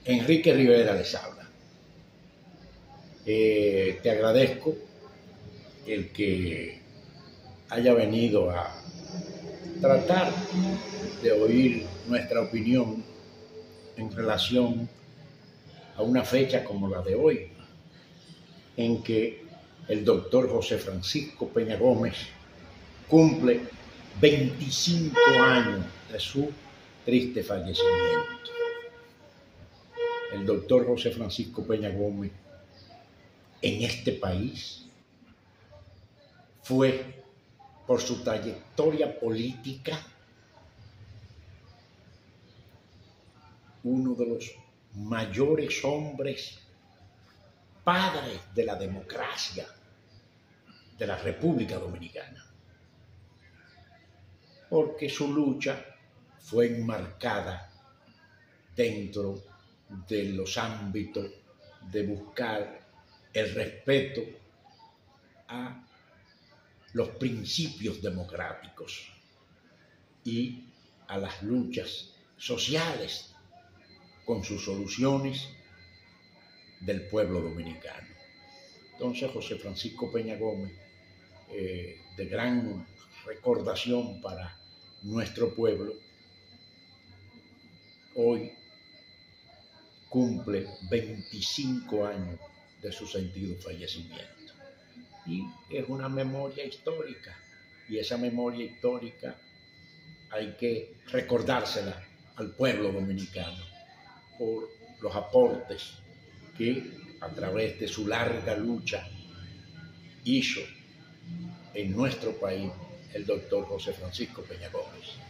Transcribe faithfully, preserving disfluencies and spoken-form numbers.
Enrique Rivera les habla. Eh, te agradezco el que haya venido a tratar de oír nuestra opinión en relación a una fecha como la de hoy, en que el doctor José Francisco Peña Gómez cumple veinticinco años de su triste fallecimiento. El doctor José Francisco Peña Gómez en este país fue, por su trayectoria política, uno de los mayores hombres, padres de la democracia de la República Dominicana, porque su lucha fue enmarcada dentro de los ámbitos de buscar el respeto a los principios democráticos y a las luchas sociales con sus soluciones del pueblo dominicano. Entonces, José Francisco Peña Gómez, eh, de gran recordación para nuestro pueblo, hoy cumple veinticinco años de su sentido fallecimiento. Y es una memoria histórica, y esa memoria histórica hay que recordársela al pueblo dominicano por los aportes que a través de su larga lucha hizo en nuestro país el doctor José Francisco Peña Gómez.